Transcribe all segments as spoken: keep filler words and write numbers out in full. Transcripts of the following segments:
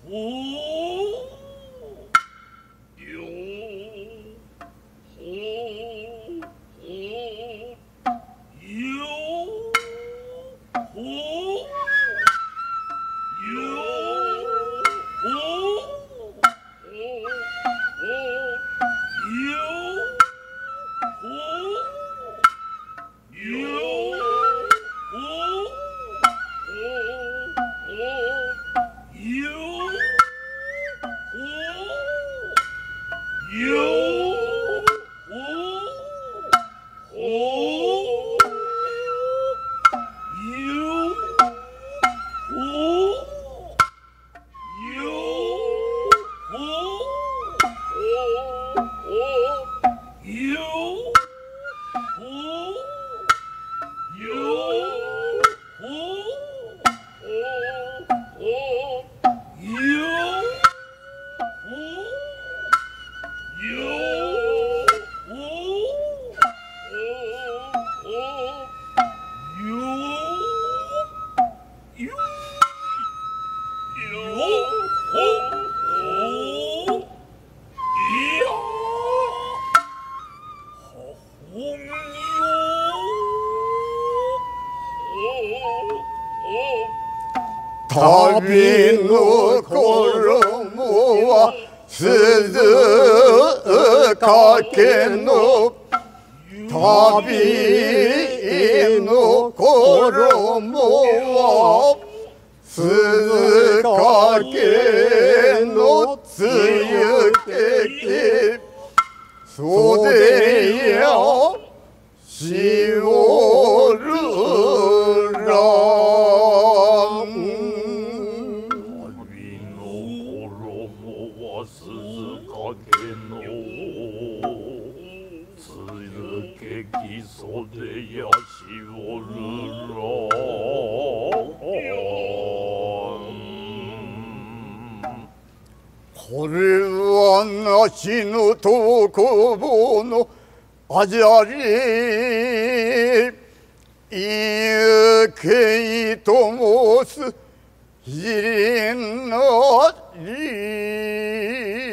旅の衣は鈴掛の旅の衣は鈴掛の露的袖やしおるら袖やしおるらこれはなしのとこぼのあじゃりゆけいと申すひりのり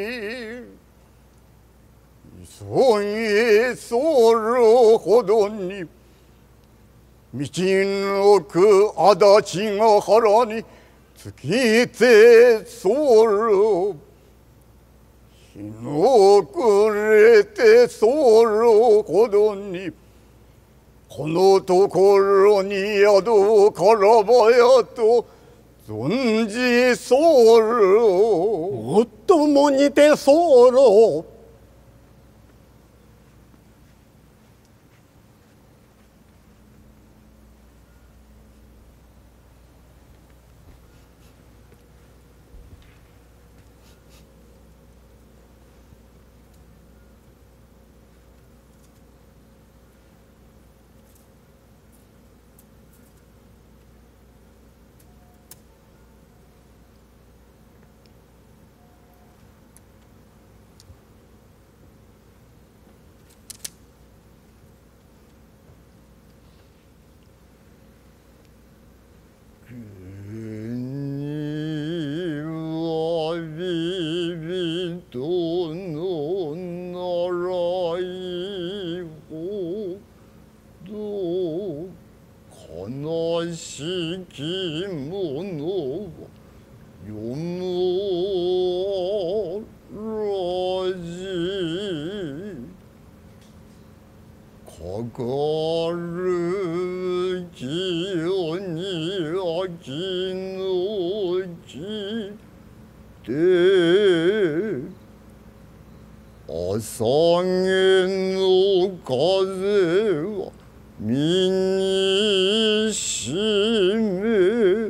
急ぎそるほどに道のく足立が腹につきてそる日の暮れてそるほどにこのところに宿からばやと存じそるおっともにてそろ朝げの風は身にしめ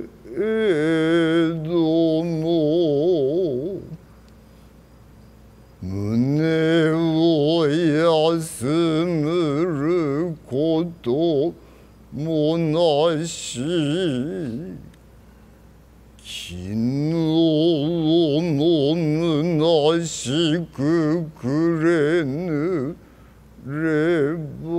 ども胸を休むることもなし昨日もむなしくくれぬれば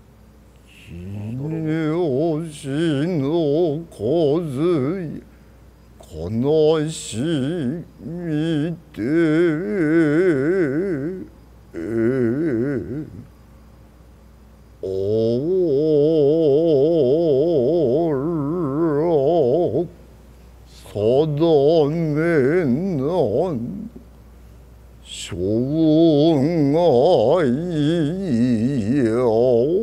秀吉の小杖悲しみておら定めなん生涯よ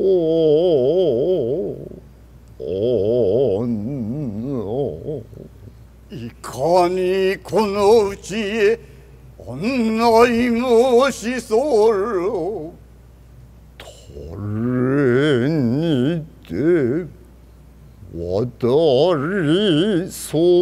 いかにこのうちへ案内申し候れにて渡り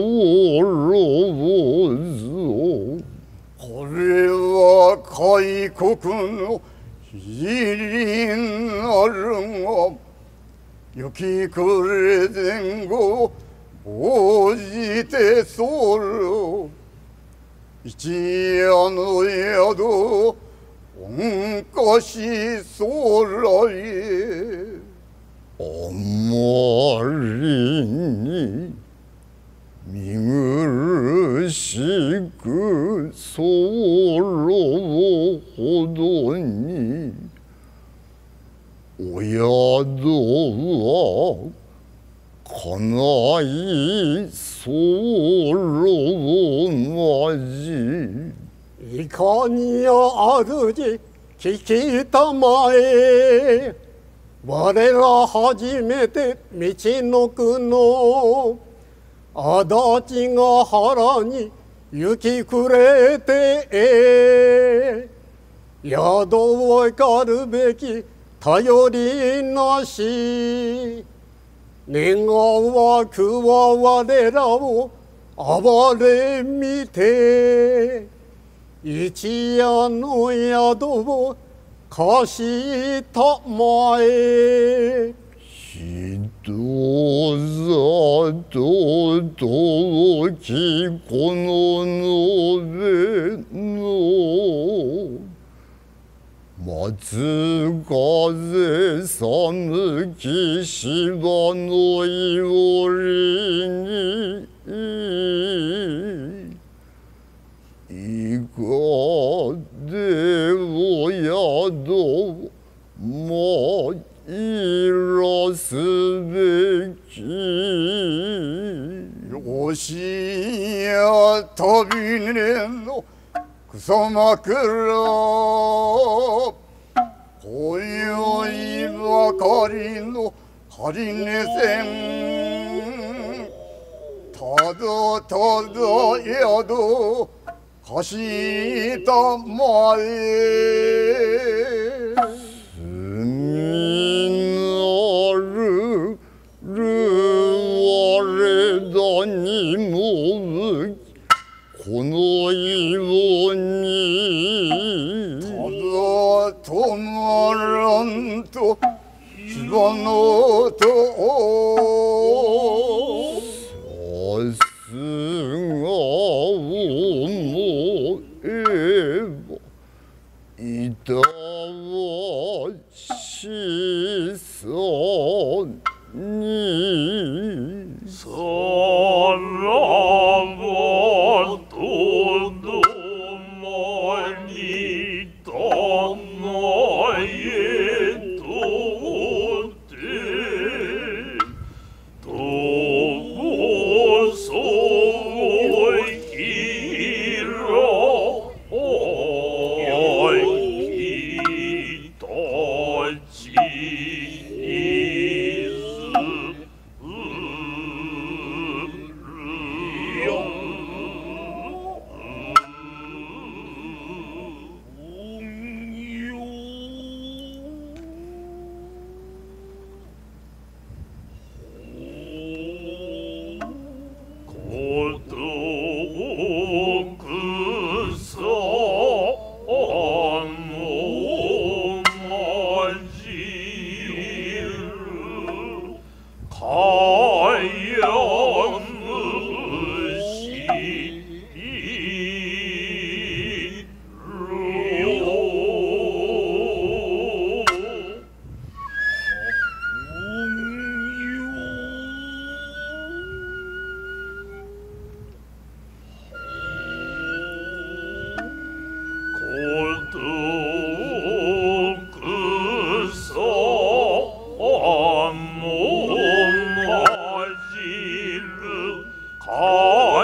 候ぞこれは開国の非なるが雪暮れ前後応じて候一夜の宿恩貸し空へあまりに見苦しく候ほどにお宿はかない候まじいかにあ主聞きたまえ我ら初めて道のくの足立が原に行きくれて宿をかるべき頼りなし願わくは我らを憐れみて一夜の宿を貸したまえ人里ときこの述べの松風寒き芝のいおりにいかでお宿まいらすべきよしや旅ねの草枕今宵ばかりの針根線ただただ宿貸したまえ住みなるる我らにもこのようにただ止まらんと芝のとさすが思えばいたわしさにさらばとどまりたまえとてとぼそきらおいたち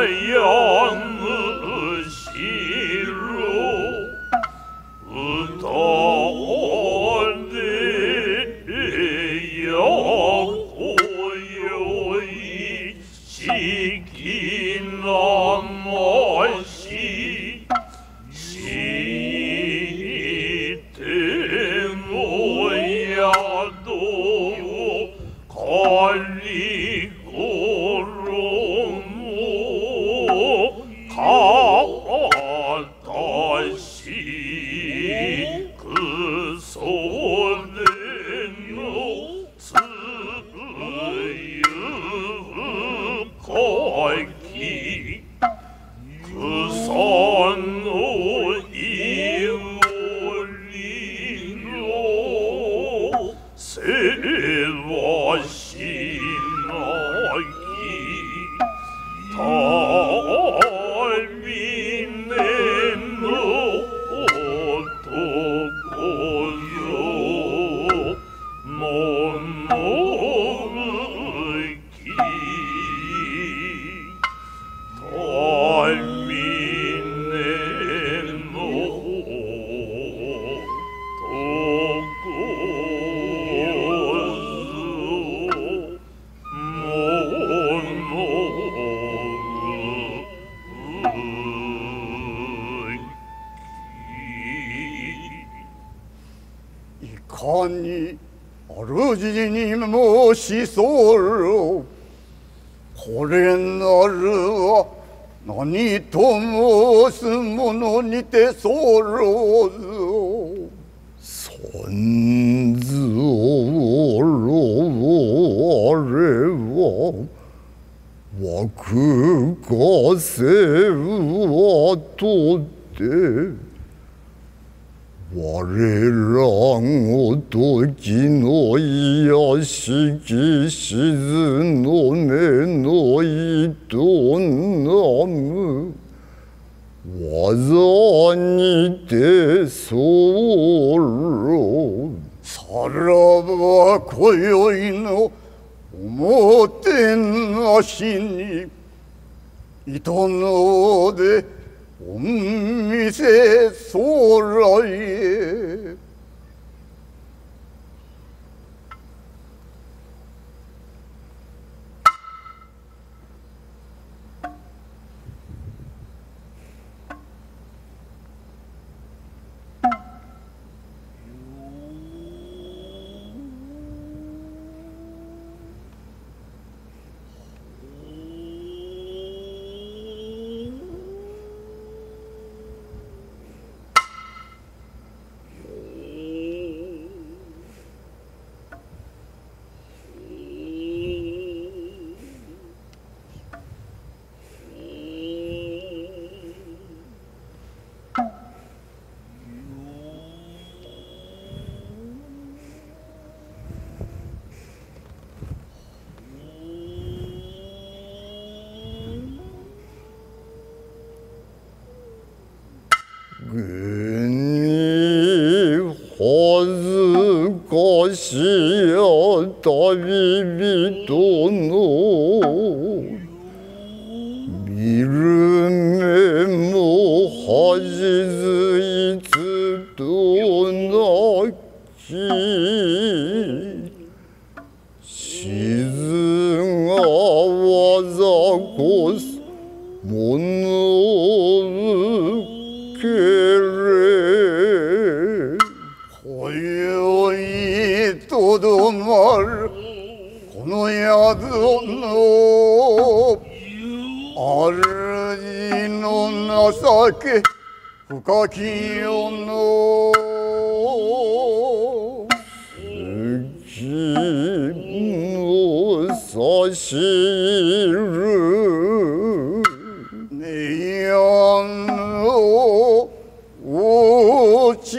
に主に申し候、これなるは何と申すものにて候ぞ。 三蔵我は枠風はとって我らごときの癒しき静の根の営む技にて候。 さらば今宵のおもてなしに糸のでお店候へ。 軍に恥ずかしや旅人の見る目も恥ずいつとなき静が技こすものけれ。 今宵とどまるこの宿の主の情け深き世の月の差しるねやのおち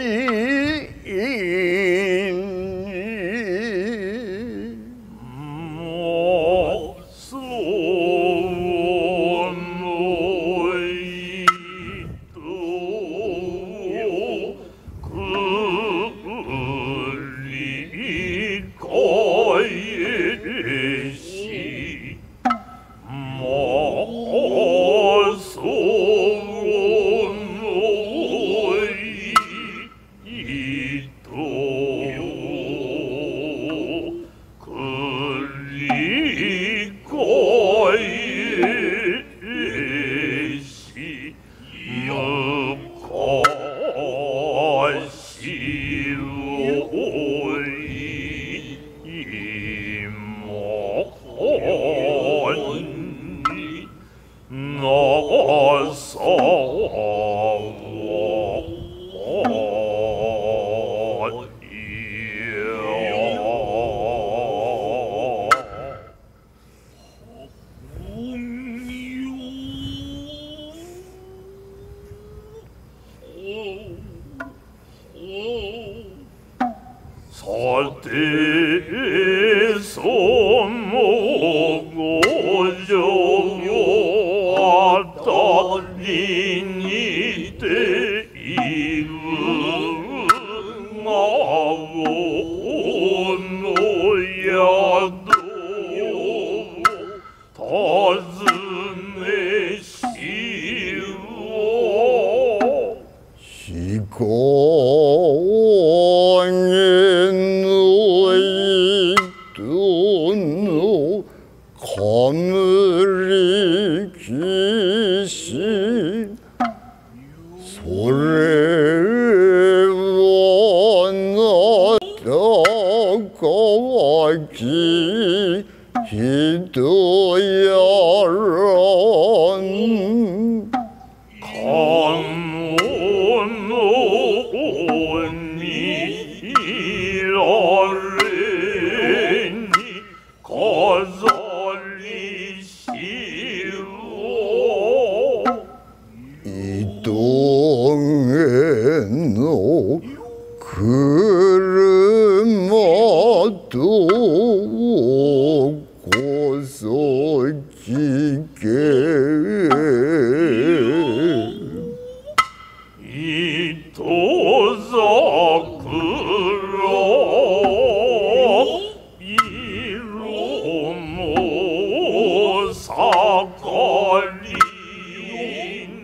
も 사대에서 모고 정요하다 니니 때 이응하고 노야도 다스네 시오 시공에 너희 뚜누 거느리 귀신 소래와 나다가 기도야란 감오노니라레니 가살리시오 이 땅에는 그름아도 고소기게 이토사 그라 이로모 사칼리니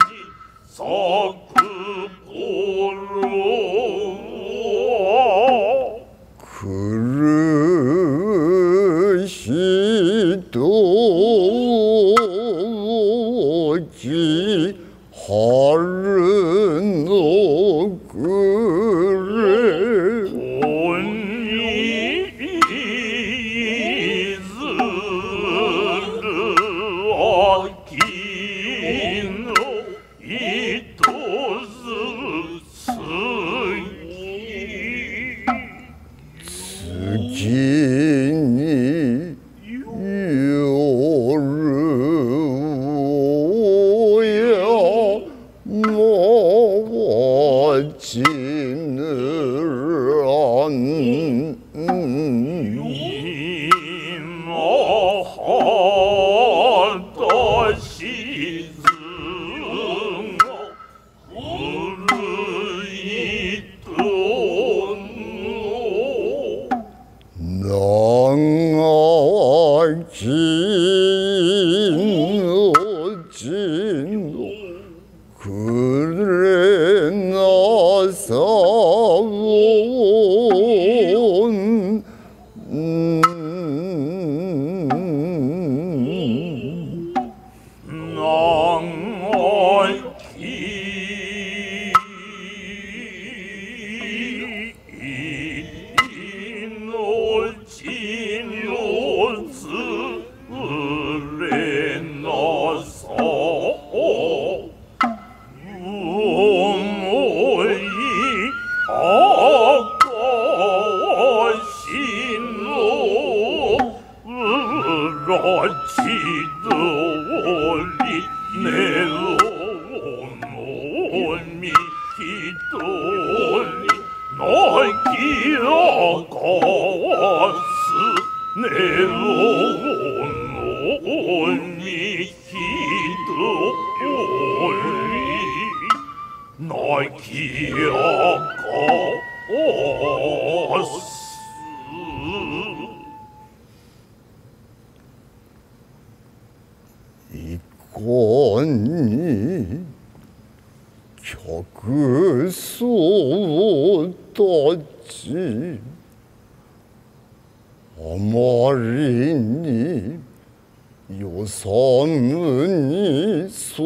사크보로 그릇이도지 하르노 그래 온니즈르아키노 이토스스기 스기니 요르야 모지느란 이마하다 시승어 흐르이또노 낭아기노 진노 그래 나사온 낭아기 이노진요스 레나사 유모이 아까시노 라치도리 네로노미 히토리 나이키아가스 네로노미 히토리 나이키아가스 이건이 격수 떴지 아마리니 요산은이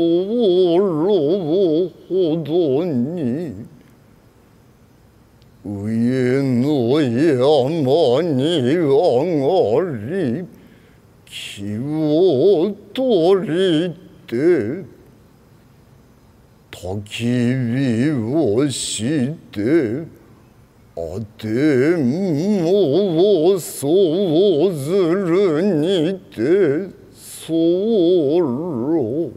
솔로 호도니 의에 너야만이 왕아리 기워돌이 때 焚き火をしてあてもをそうずるにて候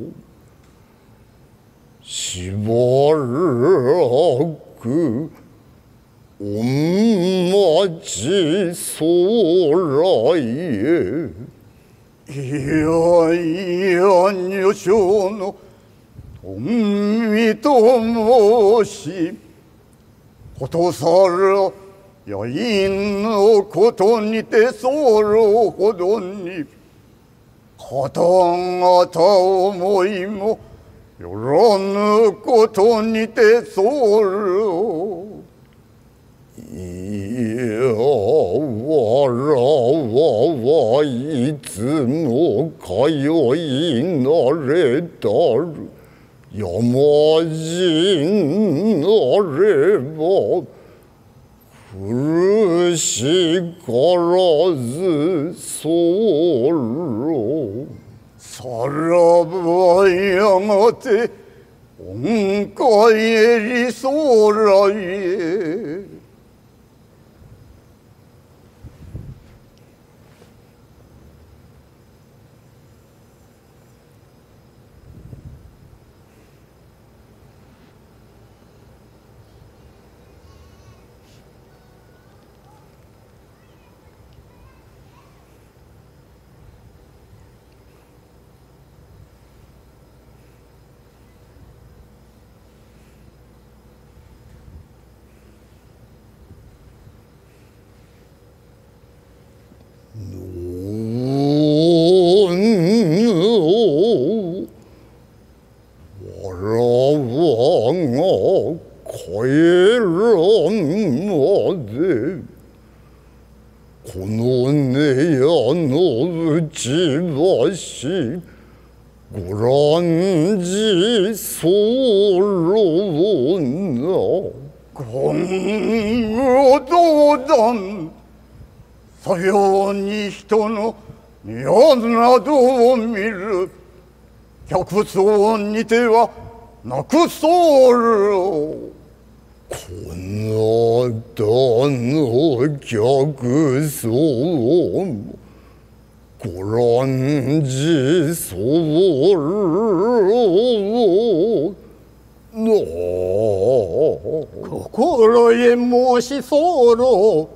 しばらくお待ちそらえいやいや女性の御身と申しことさらやいのことにてそろほどに方々思いもよらぬことにてそろいやわらわはいつも通いなれたる山人なれば苦しからず候さらばやがて御帰りそらへさように人の庭などを見る客層にてはなくそうこなたの客層もご覧じそうの心得申し候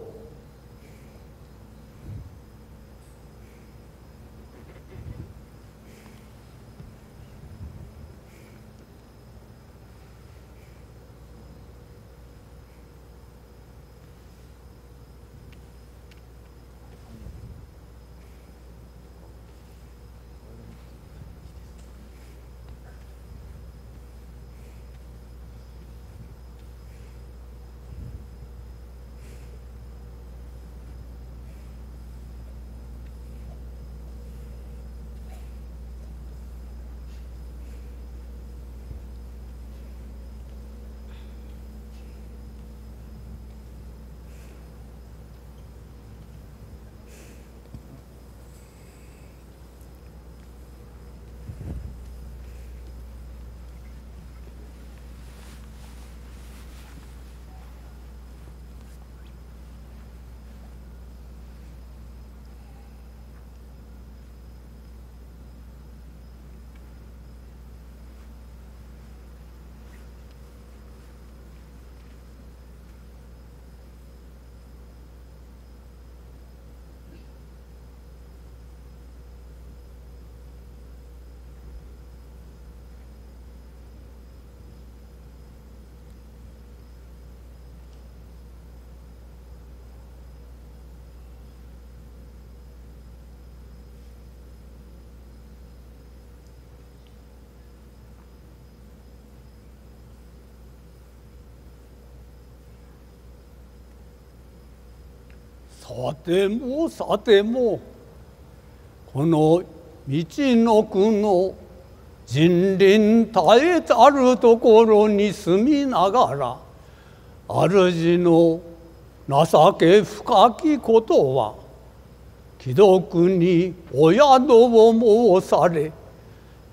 さてもさてもこの道のくの人林絶えざるところに住みながら主の情け深きことは既読にお宿を申され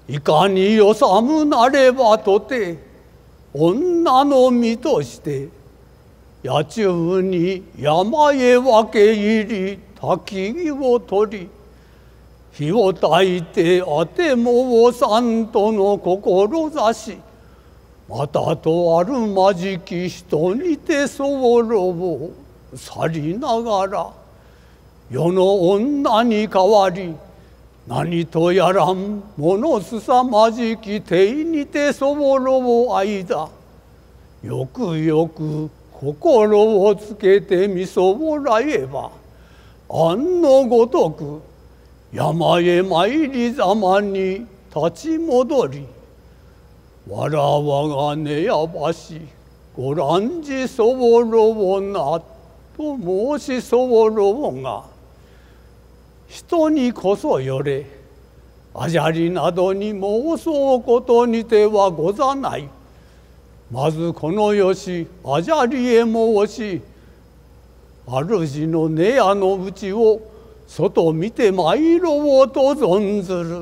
いかによさむなればとて女の身として野中に山へ分け入り焚き木を取り火を焚いてあてもをさんとの志またとあるまじき人にてそぼろを去りながら世の女に代わり何とやらんものすさまじき手にてそぼろを間よくよく心をつけてみそぼらえばあんのごとく山へ参りざまに立ち戻りわらわがねやばしご覧じそぼろをなと申しそぼろをが人にこそよれあじゃりなどに申そうことにてはござない。まずこのよしあじゃりへ申し主の寝屋のうちを外見て参ろうと存ずる。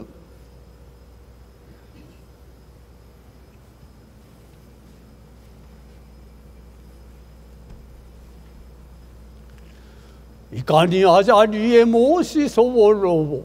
いかにあじゃりへ申しそぼろを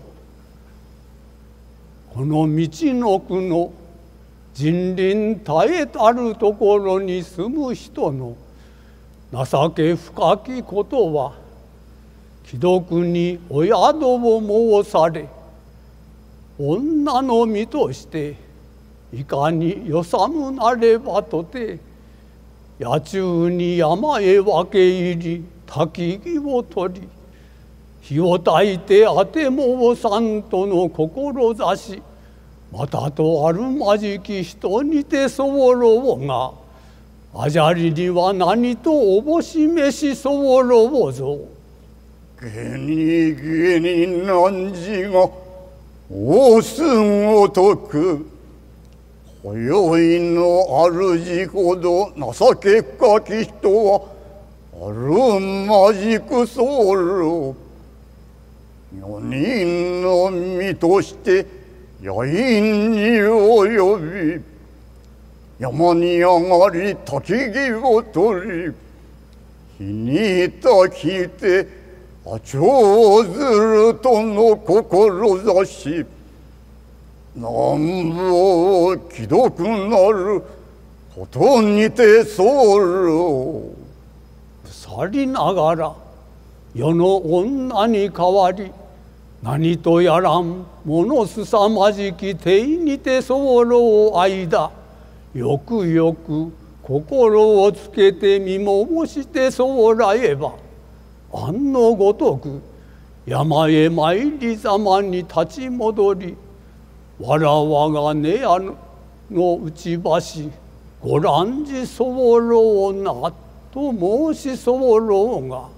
この道のくの人林絶えたるところに住む人の情け深きことは既読にお宿を申され女の身としていかによさむなればとて野中に山へ分け入り焚き木を取り火を焚いてあてもをさんとの志またとあるまじき人にてそぼろをがあじゃりには何とおぼしめしそぼろをぞ。 げにげになんじがおすごとく今宵の主ほど情け深き人はあるまじく候四人の身として野因に及び山に上がり焚き木を取り火に焚きてあちょうずるとの志なんぼ既読なることにて候去りながら世の女に代わり何とやらんものすさまじき手にて候を間よくよく心をつけて見申してそうらえばあんのごとく山へ参りざまに立ち戻りわらわがねやのうちばしご覧じそぼろうなと申しそぼろうが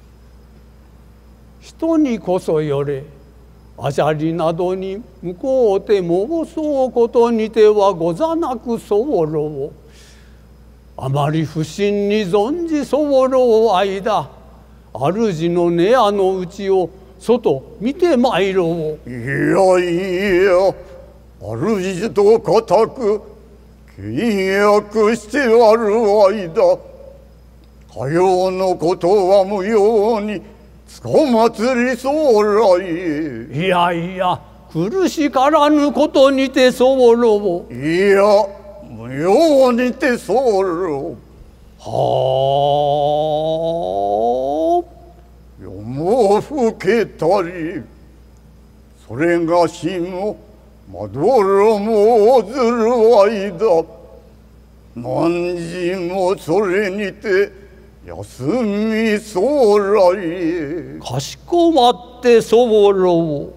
人にこそよれあじゃりなどに向こうて申そうことにてはござなくそぼろをあまり不審に存じそぼろう間主の寝屋のうちを外見てまいろう。 いやいや主と固く契約してある間かようのことは無用につこまつりそうらい。 いやいや苦しからぬことにてそぼろを。 いや無用にて候はあ夜も更けたりそれがしもまどろもずる間何時もそれにて休みそうらい。 かしこまってそぼろを。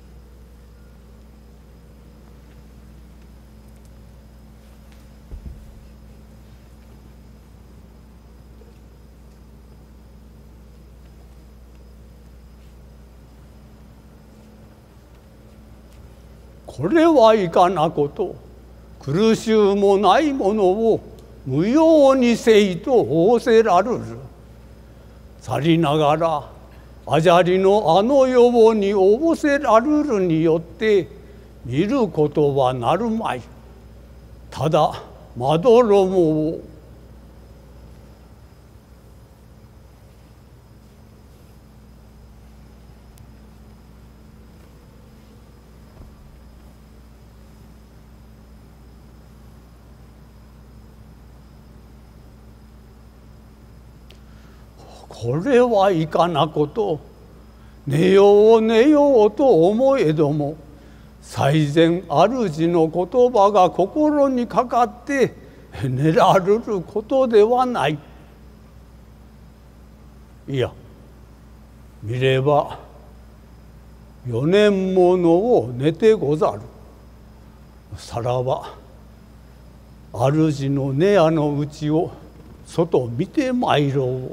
これはいかなこと。苦しゅうもないものを無用にせいと仰せらるる。去りながらあじゃりのあの世におぼせらるるによって見ることはなるまい。ただまどろもをこれはいかなこと。寝よう寝ようと思えども、最前主の言葉が心にかかって寝られることではない。いや、見れば四年ものを寝てござる。さらば主の寝屋のうちを外見てまいろう。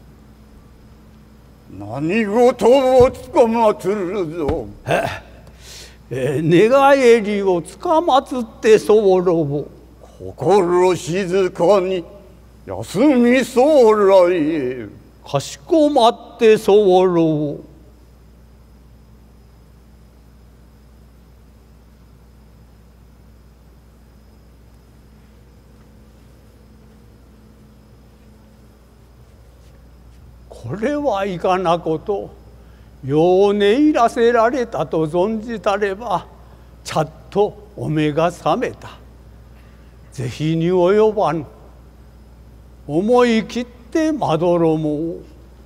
何事をつかまつるぞ。 え寝返りをつかまつって候を。 心静かに休みそうらえ。 かしこまって候を。これはいかなこと。よう寝入らせられたと存じたれば、ちゃっとお目が覚めた。是非に及ばぬ。思い切ってまどろもを。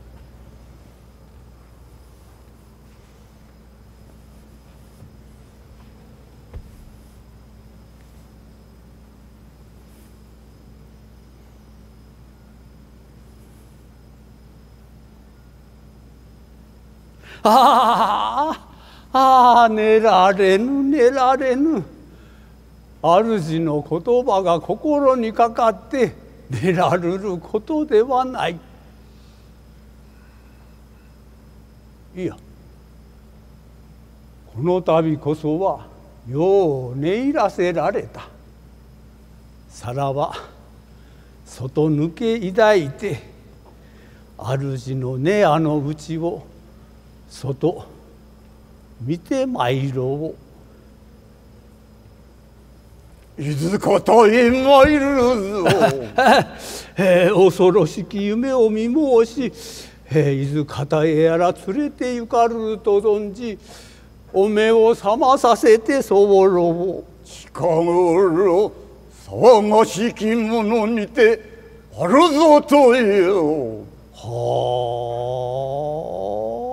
ああ、ああ、寝られぬ寝られぬ。主の言葉が心にかかって寝られることではない。いや、この度こそはよう寝入らせられた。さらば外抜け抱いて主の寝屋のうちを外見てまいろう。いずかたへ参るぞ。 えー、恐ろしき夢を見申し、えー、いずかたへやら連れて行かると存じ、お目を覚まさせて候を。 近頃騒がしき者にてあるぞとよ。 はあ。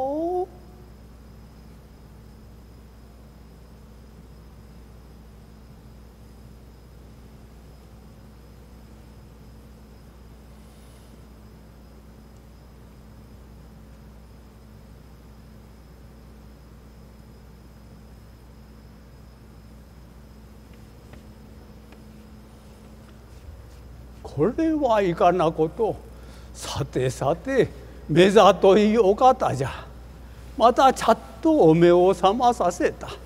これはいかなこと。さてさて、目ざといお方じゃ。またちゃっとお目を覚まさせた。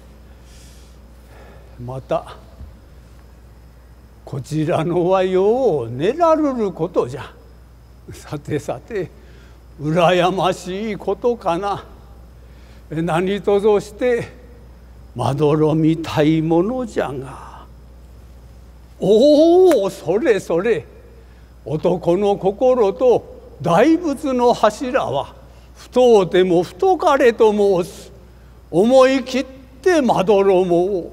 またこちらのはよう寝られることじゃ。さてさて、羨ましいことかな。何とぞしてまどろみたいものじゃが。おお、それそれ。男の心と大仏の柱は太うても太かれと申す。思い切ってまどろもを。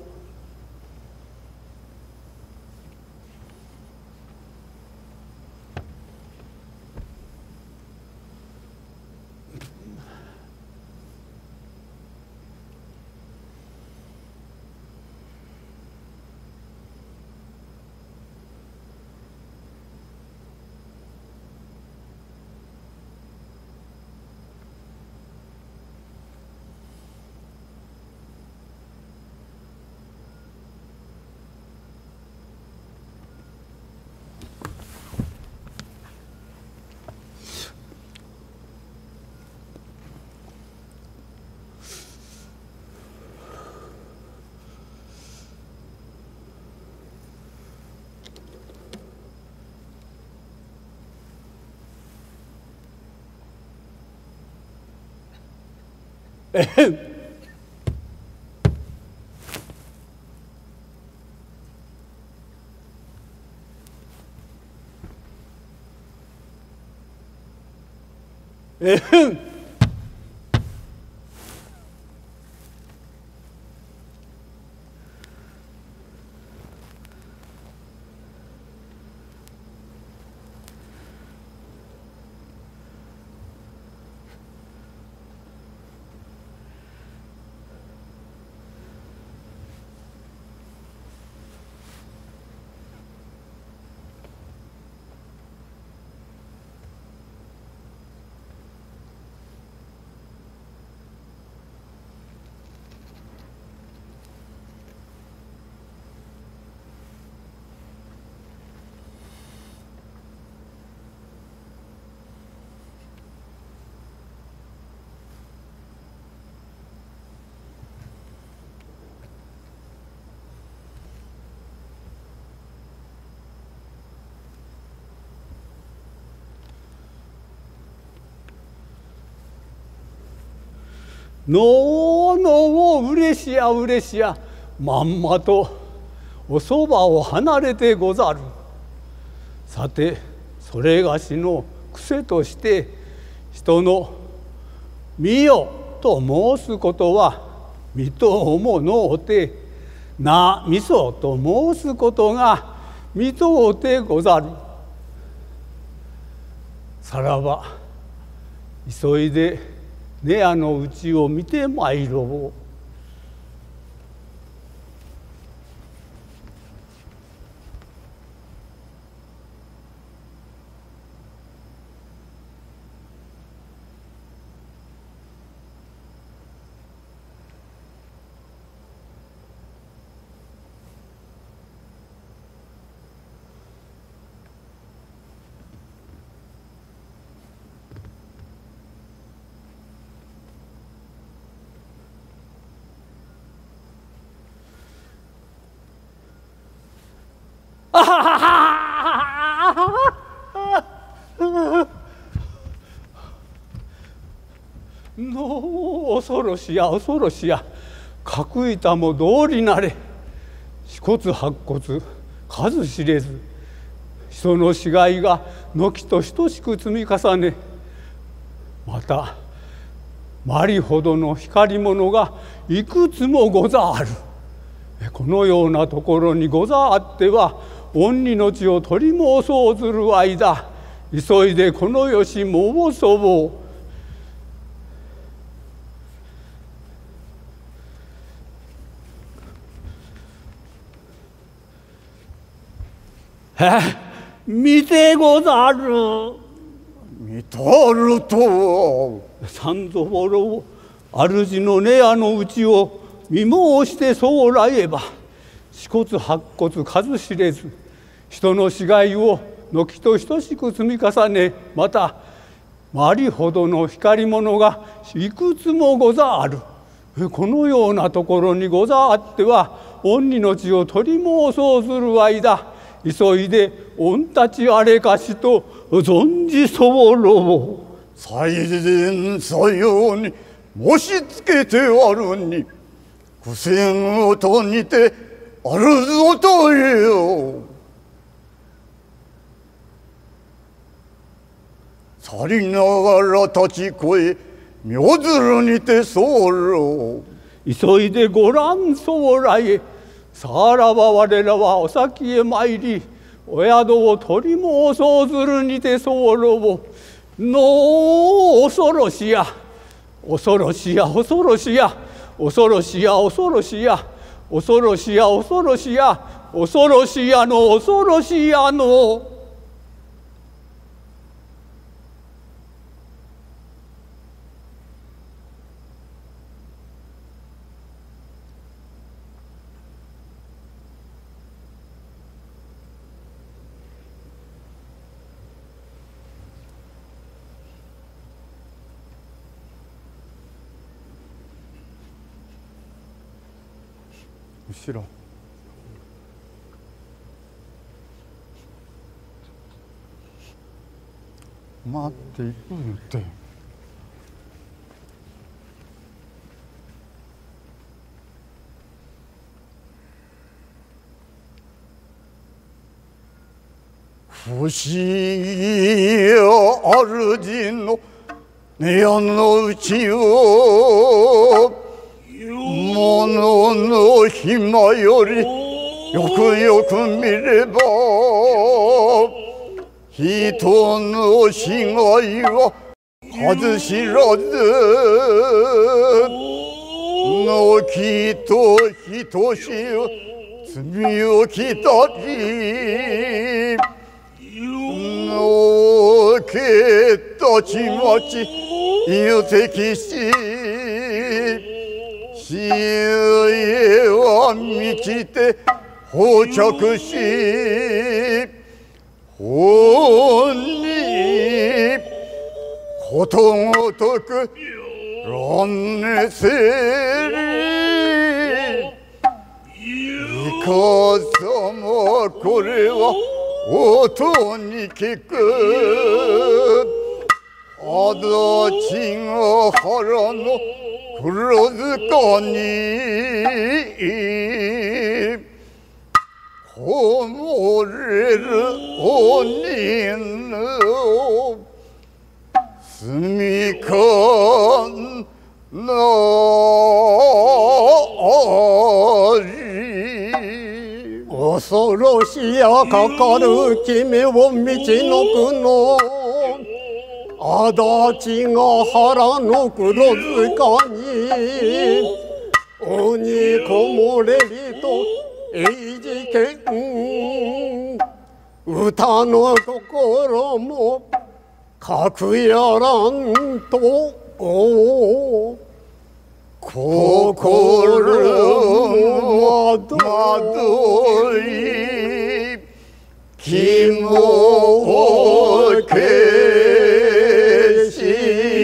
えへん。のうのううれしやうれしや、まんまとおそばを離れてござる。さてそれがしの癖として人の見よと申すことは見とうものうてなみそと申すことが見とうてござる。さらば急いで根屋のうちを見てまいろう。あはははのう恐ろしや恐ろしや、角板も道理なれ、四骨八骨数知れず、人の死骸が軒と等しく積み重ね、またまりほどの光り物がいくつもござる。このようなところにござあっては御命を取り申そうずる間、急いでこのよし申そう。へ見てござる。 見とると三ぞぼろを主の根屋のうちを見申してそうらえば、四骨八骨数知れず、人の死骸を軒と等しく積み重ね、またまりほどの光り物がいくつもござある。このようなところにござあっては御命を取り申そうする間、急いで御たちあれかしと存じ候ろう。 最前さように申しつけてあるに、苦戦をとにてあるぞという。去りながら立ち越え妙鶴にて候。 急いでご覧そうらえ。さらば我らはお先へ参り、お宿を取り申そうずるにて候。のう恐ろしや恐ろしや恐ろしや恐ろしや恐ろしや恐ろしや恐ろしや恐ろしやの恐ろしやの。 後ろ待っていくんって不思議や主の 내のうちを物の暇よりよくよく見れば人の死骸は数知らずのきと等しゅ罪をきたりのけたちまち有敵し死へは満ちて放着し本にことごとく乱熱せりいかさまこれは音に聞くあだちが腹の黒塚にこもれる鬼の住みかなり恐ろしやかかる君を道のくの足立が腹の黒塚に鬼こもれりと英事件歌の心も格やらんと心惑い気も消し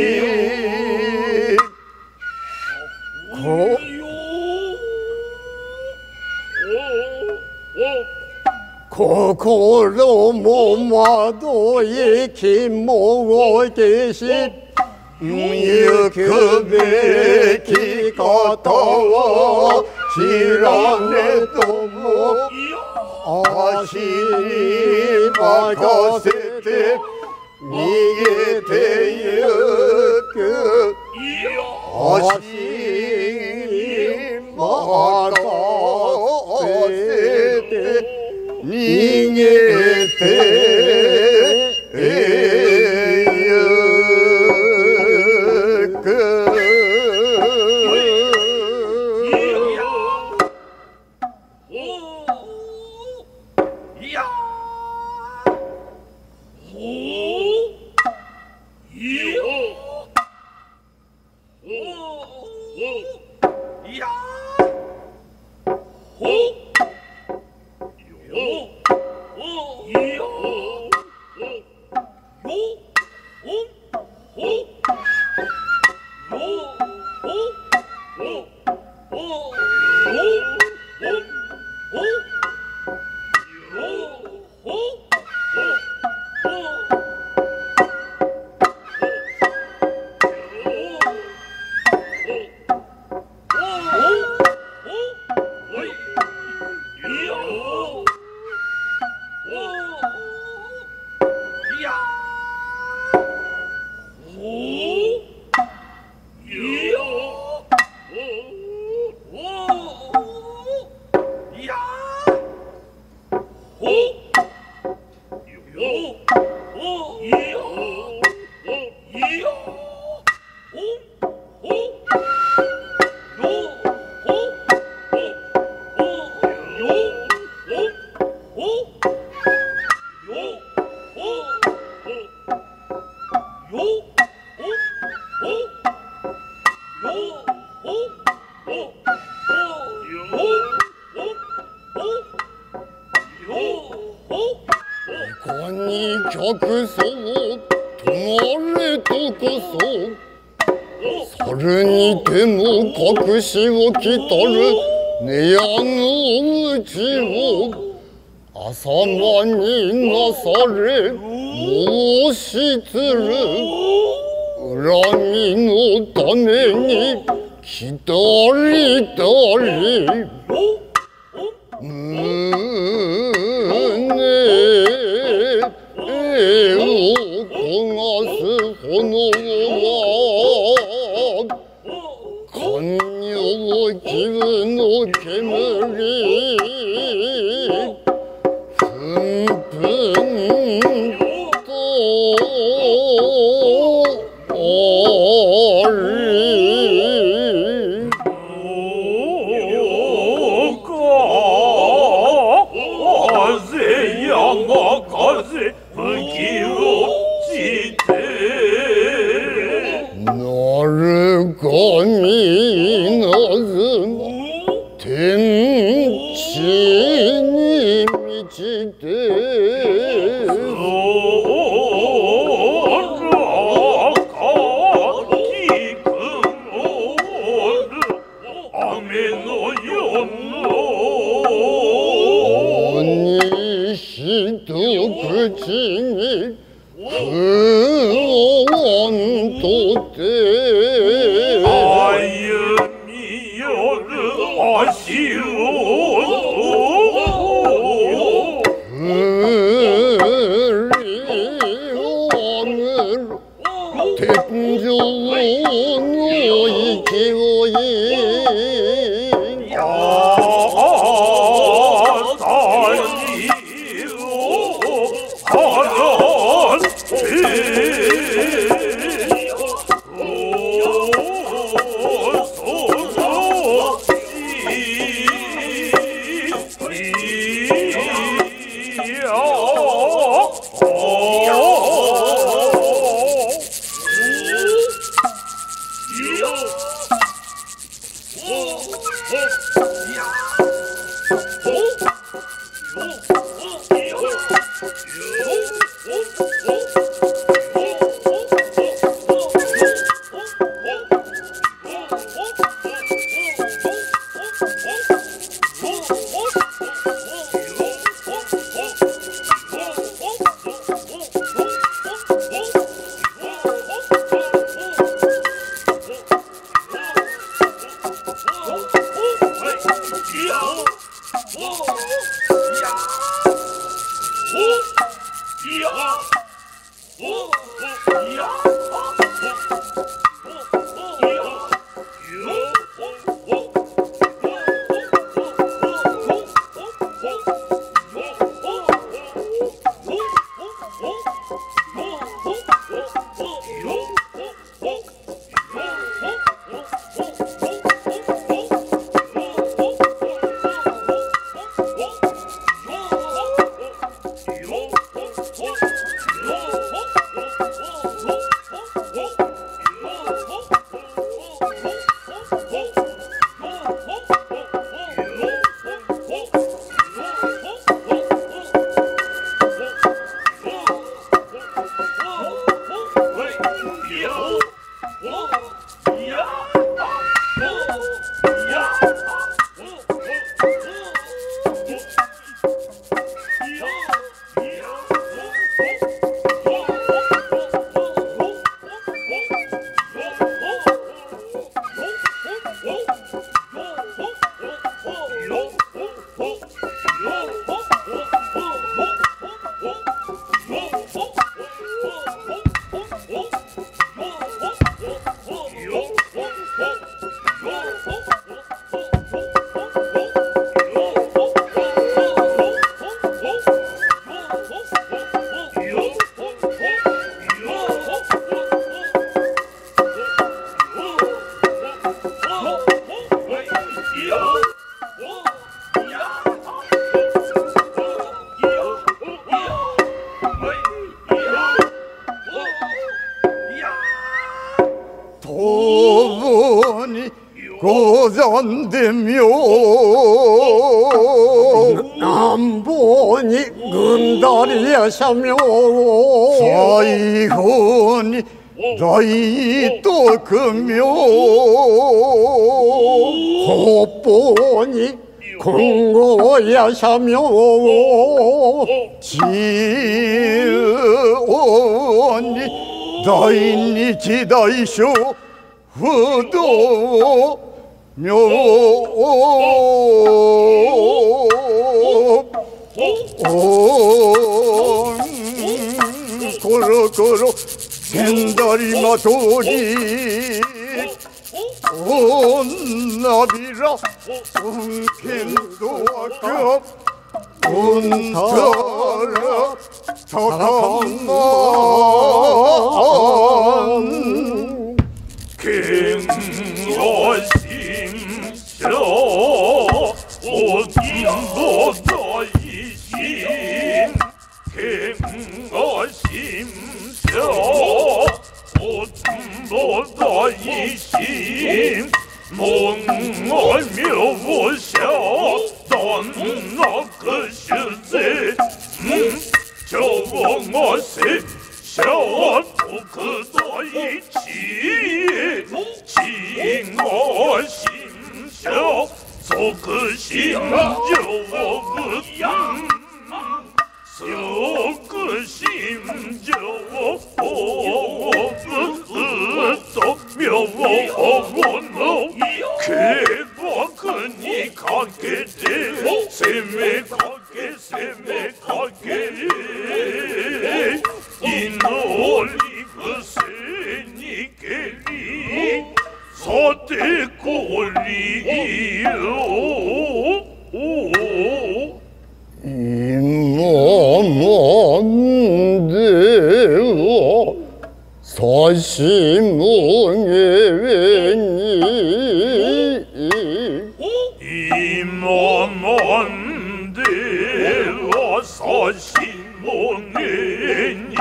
心も惑い気も消し行くべき方は知らねとも足に任せて逃げてゆく足に任せて逃げてゆく客層止まれとこそ猿にても隠しをきたる寝屋のうちを朝間になされ申しつる恨みのために来たりたり胸を焦がす炎は 고잔되며 남보니 은달이야 샤며 사이혼이 나이 또 금며 호보니 공고야 샤며 지원이 나이니 지다이쇼 후도 묘 고로 고로 겐다리마 도리 온나비라 온켄도 아껴 온타 잠깐만 갱어심셔 오김보다이신 갱어심셔 오김보다이신 몽월묘 오셨던 너그시세 저원어세 셔도그도이치 징어심셔 소그심저워그담 소그심저워그으떡묘워어원어 개박은이 가게대 세매가게 세매가게 이놀리그세니게리 서대골리요 이모몬데와 사시몽에니 이모몬데와 사시몽에니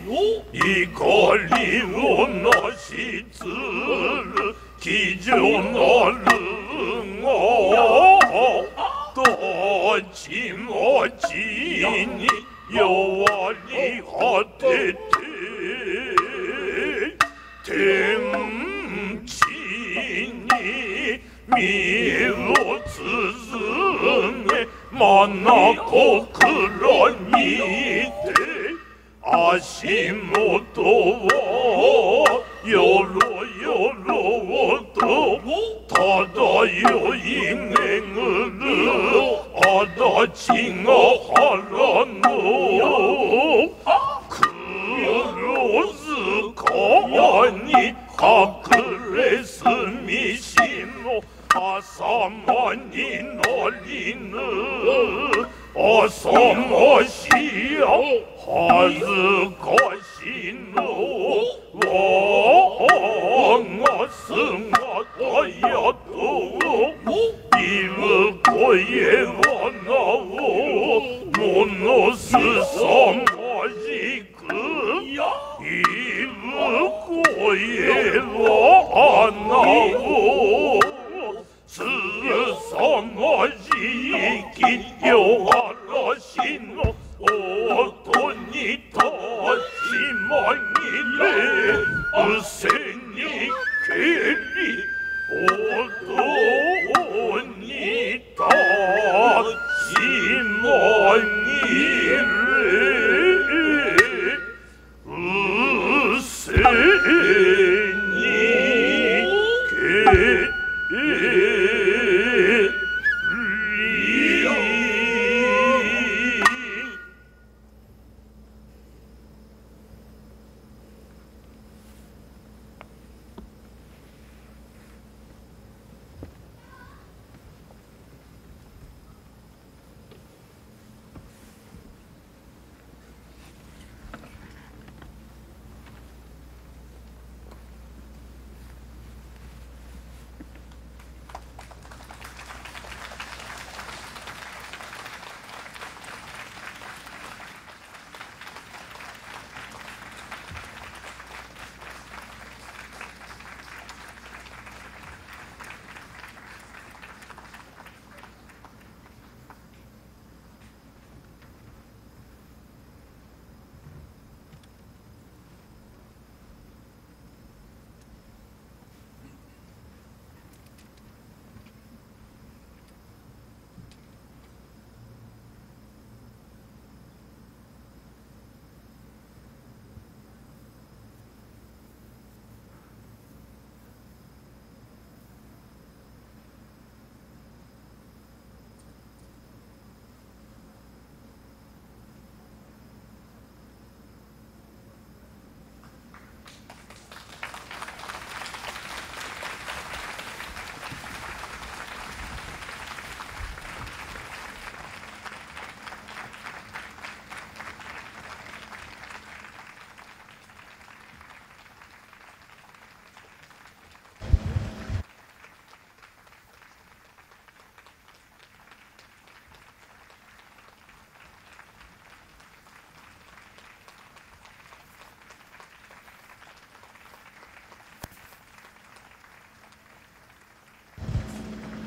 이걸리오 나시츠르 기존얼릉어 또지모지니 여와리 하테테 템치니 미로스승에 만나고 그런 밑에 아시모토와 요로 요로도 다다요 인행으로 아다칭어 하라노 크로스 가니 가크레스미시노 아사마니 너리는 어서머시야 하즈거시노 왕어승어떠여도 이브고예 원나오 노노스서머지그 이브고예 원나오 스서머지기 요하러시노 오토니 터지머니래 으세니 괜히 오토니 터지머니래 으세니 괜히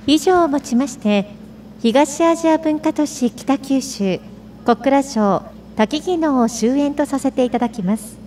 以上をもちまして東アジア文化都市北九州小倉城滝技能を終演とさせていただきます。